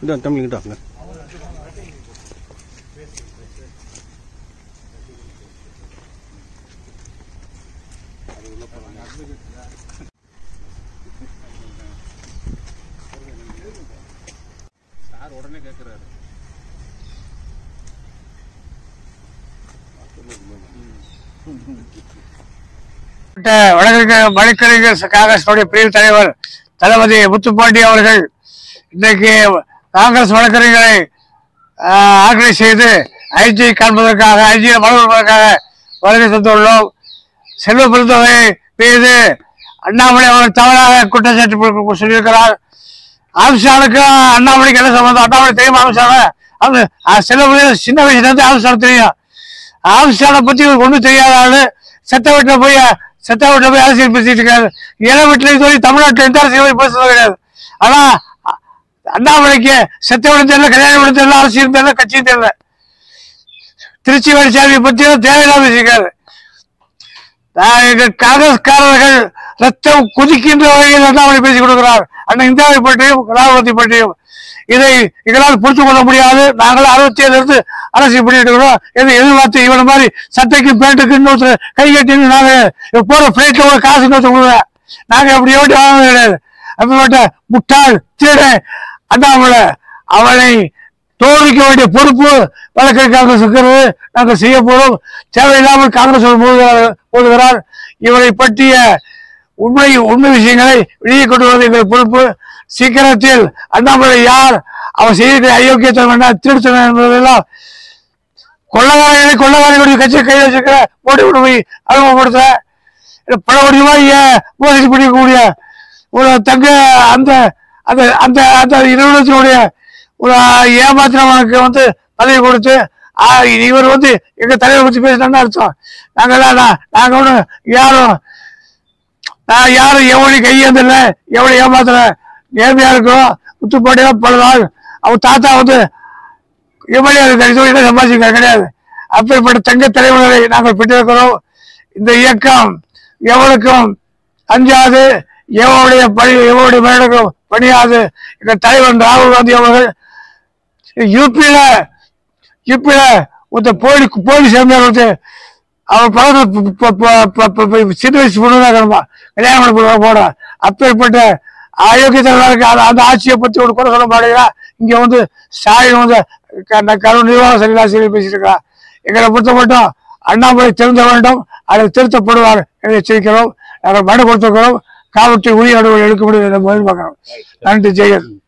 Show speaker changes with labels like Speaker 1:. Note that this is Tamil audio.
Speaker 1: இதான் தமிழ்கிட்ட வாங்க. சார் உடனே கேட்குறாரு.
Speaker 2: வழக்கறிஞர் காங்கிரஸ் பிரிவு தலைவர் தளபதி முத்துப்பாண்டி அவர்கள் இன்றைக்கு காங்கிரஸ் வழக்கறிஞர்களை ஆர்கனைஸ் செய்து ஐஜி காண்பதற்காக ஐஜியை மனு கொடுப்பதற்காக வருகை தந்துள்ளோம். செல்வ பெருந்தொகை மீது அண்ணாமலை அவர்கள் தவறாக குற்றச்சாட்டு சொல்லியிருக்கிறார். அமித்ஷாவுக்கு அண்ணாமலைக்கு என்ன சம்பந்தம்? அண்ணாமலை தெரியுமா அமித்ஷாவை? செல்வ சின்ன வயசுல இருந்து அமித்ஷா தெரியும். அமித்ஷாவை பத்தி ஒன்றும் தெரியாத ஆளு செத்த வீட்டில் போய் அரசியல் பேசிட்டு இருக்காரு. இள வீட்டில் சொல்லி தமிழ்நாட்டில் எந்த அரசியல் பேசுறது கிடையாது. ஆனா அண்ணாமலைக்கு செத்த வீடு தெரியல, கல்யாண வீடு தெரியல, அரசியல் தெரியல, கட்சியும் தெரியல. திருச்சி வேலுச்சாமியை பற்றியும் தேவையில்லாம பேசியிருக்காரு. காங்கிரஸ்காரர்கள் ரத்தம் குதிக்கின்ற வகையில் அண்ணாமலை பேசிக் கொடுக்கிறார். அண்ணன் இந்தியாவை பற்றியும் ராகுலத்தை பற்றியும். இதை எங்களால் புரிந்து கொள்ள முடியாது. நாங்கள் 67 இருந்து அரசியல் பண்ணிட்டு இருக்கிறோம். எதிர்பார்த்து இவன மாதிரி சட்டைக்கு பேண்ட்டுக்கு இன்னொருத்தர் கை கட்டி நாங்க போற பிளைட்ல ஒரு காசு இன்னொருத்தர் கொடுக்குறேன். நாங்க எப்படி ஓட்டி வாங்க கிடையாது. அப்படிப்பட்ட முட்டாள் திருட அண்ணாமலை அவளை தோற்க வேண்டிய பொறுப்பு வழக்கறிஞர் காங்கிரஸ் இருக்கிறது. நாங்கள் செய்ய போறோம். தேவையில்லாமல் காங்கிரஸ் போடுகிறார். இவரை பற்றிய உண்மை விஷயங்களை வெளியே கொண்டு வருவது எங்கள் பொறுப்பு. சீக்கிரத்தில் அண்ணாமலை யார், அவர் செய்திருக்கிற அயோக்கியத்தனம் என்ன, திருத்தனம் என்பதெல்லாம் கொள்ளக்காரர்களுடைய கட்சியை கையில் வச்சிருக்கிற மோடி போய் அறிமுகப்படுத்த பல கோடி ரூபாய் மோசடி பண்ணிக்கக்கூடிய ஒரு தங்க அந்த அந்த அந்த அந்த நிறுவனத்தினுடைய ஒரு ஏமாத்தினவனுக்கு பதவி கொடுத்து இவர் எங்க தலைவர் பற்றி பேசினா அர்த்தம். நாங்க ஒண்ணு யாரும் எவனையும் கையேந்தில்ல, எவனை ஏமாத்தல, நேர்மையா இருக்கிறோம். முத்துப்பாண்டியா பல நாள் அவன் தாத்தா எம்எல்ஏ சம்பாதிச்சிருக்க கிடையாது. அப்படிப்பட்ட தங்க தலைவர்களை நாங்கள் பெற்றிருக்கிறோம். இந்த இயக்கம் எவனுக்கும் அஞ்சாது, எவனுடைய மேலுக்கும் பணியாது. எங்க தலைவர் ராகுல் காந்தி அவர்கள் யூபியில போலி சேர்ந்தவர்களுக்கு அவர் பக்கத்துல சின்ன வயசு பொண்ணுதான் கல்யாணம் பண்ண போட அப்பேற்பட்ட அயோக்கியத்தவர்களுக்கு அந்த ஆட்சியை பத்தி ஒரு குறை சொல்ல மாட்டேங்கிறா. இங்க ஸ்டாலின் கருண் நிர்வாக சரியில்லா பேசிட்டு இருக்கா. எங்களை பொறுத்த மட்டும் அண்ணாமலை திருந்த வேண்டும், அதை திருத்தப்படுவார் என்று எச்சரிக்கிறோம். நாங்கள் மனு கொடுத்திருக்கிறோம். காவல்துறை உரிய நடவடிக்கை எடுக்க முடியும் எதிர்பார்க்கிறோம். நன்றி. ஜெயன்.